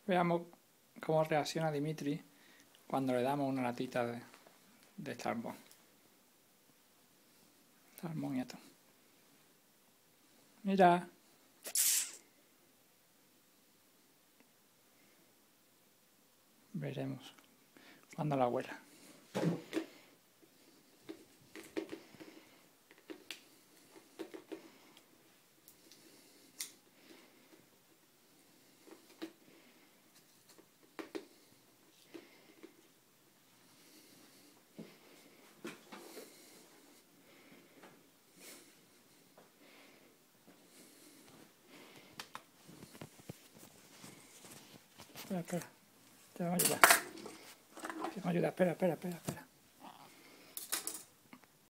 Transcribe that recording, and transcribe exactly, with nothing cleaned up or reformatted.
Veamos cómo reacciona Dimitri cuando le damos una latita de, de salmón. Salmón y atún. Mira. Veremos cuando la huela. Espera, espera. Te voy a ayudar. Te voy a ayudar. Espera, espera, espera. espera.